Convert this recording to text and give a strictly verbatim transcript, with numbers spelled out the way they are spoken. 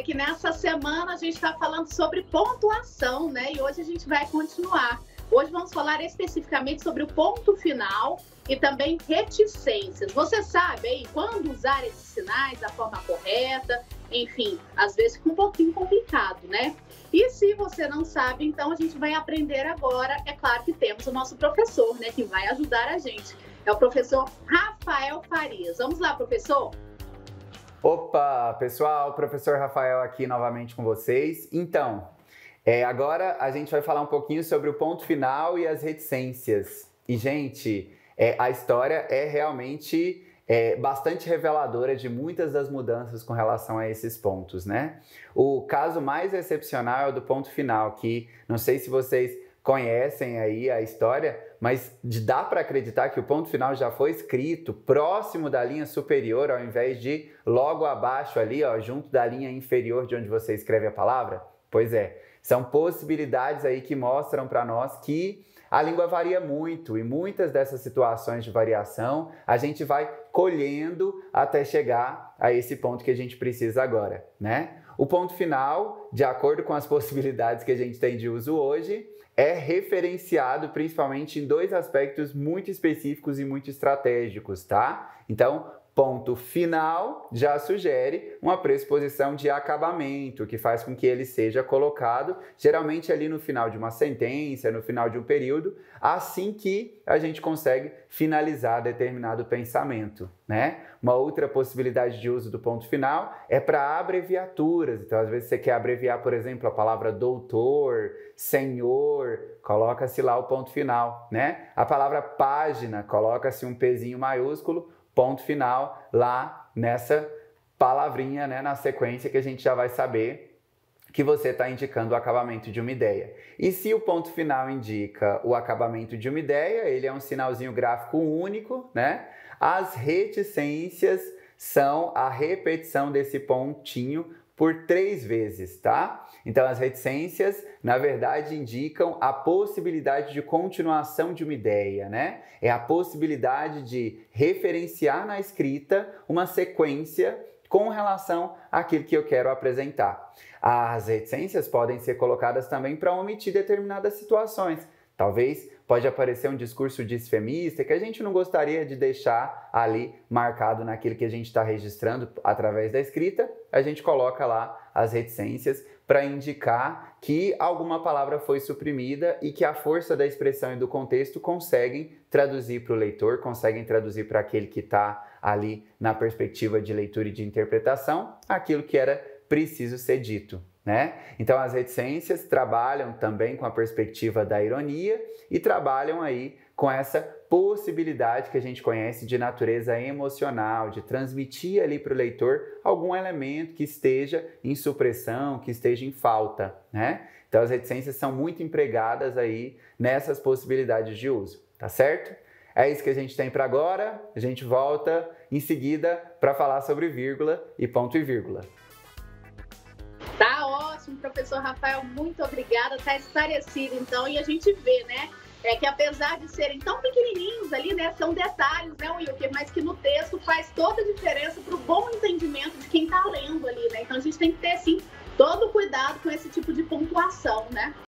que nessa semana a gente está falando sobre pontuação, né? E hoje a gente vai continuar. Hoje vamos falar especificamente sobre o ponto final e também reticências. Você sabe aí quando usar esses sinais da forma correta? Enfim, às vezes fica um pouquinho complicado, né? E se você não sabe, então a gente vai aprender agora. É claro que temos o nosso professor, né? Que vai ajudar a gente. É o professor Rafael Farias. Vamos lá, professor? Opa, pessoal, professor Rafael aqui novamente com vocês. Então, é, agora a gente vai falar um pouquinho sobre o ponto final e as reticências. E, gente, é, a história é realmente é, bastante reveladora de muitas das mudanças com relação a esses pontos, né? O caso mais excepcional é o do ponto final, que não sei se vocês conhecem aí a história, mas dá para acreditar que o ponto final já foi escrito próximo da linha superior, ao invés de logo abaixo ali, ó, junto da linha inferior de onde você escreve a palavra? Pois é, são possibilidades aí que mostram para nós que a língua varia muito e muitas dessas situações de variação a gente vai colhendo até chegar a esse ponto que a gente precisa agora, né? O ponto final, de acordo com as possibilidades que a gente tem de uso hoje, é referenciado principalmente em dois aspectos muito específicos e muito estratégicos, tá? Então, ponto final já sugere uma pressuposição de acabamento, que faz com que ele seja colocado geralmente ali no final de uma sentença, no final de um período, assim que a gente consegue finalizar determinado pensamento, né? Uma outra possibilidade de uso do ponto final é para abreviaturas. Então, às vezes você quer abreviar, por exemplo, a palavra doutor, senhor, coloca-se lá o ponto final, né? A palavra página, coloca-se um pezinho maiúsculo, ponto final lá nessa palavrinha, né, na sequência que a gente já vai saber que você está indicando o acabamento de uma ideia. E se o ponto final indica o acabamento de uma ideia, ele é um sinalzinho gráfico único, né? As reticências são a repetição desse pontinho por três vezes, tá? Então, as reticências, na verdade, indicam a possibilidade de continuação de uma ideia, né? É a possibilidade de referenciar na escrita uma sequência com relação àquilo que eu quero apresentar. As reticências podem ser colocadas também para omitir determinadas situações. Talvez pode aparecer um discurso disfemista que a gente não gostaria de deixar ali marcado naquilo que a gente está registrando através da escrita. A gente coloca lá as reticências para indicar que alguma palavra foi suprimida e que a força da expressão e do contexto conseguem traduzir para o leitor, conseguem traduzir para aquele que está ali na perspectiva de leitura e de interpretação aquilo que era preciso ser dito, né? Então, as reticências trabalham também com a perspectiva da ironia e trabalham aí com essa possibilidade que a gente conhece de natureza emocional, de transmitir ali para o leitor algum elemento que esteja em supressão, que esteja em falta, né? Então, as reticências são muito empregadas aí nessas possibilidades de uso, tá certo? É isso que a gente tem para agora. A gente volta em seguida para falar sobre vírgula e ponto e vírgula. Tá ótimo, professor Rafael, muito obrigada, tá esclarecido então, e a gente vê, né, é que apesar de serem tão pequenininhos ali, né, são detalhes, né, Wilker, mas que no texto faz toda a diferença para o bom entendimento de quem tá lendo ali, né, então a gente tem que ter, sim, todo o cuidado com esse tipo de pontuação, né.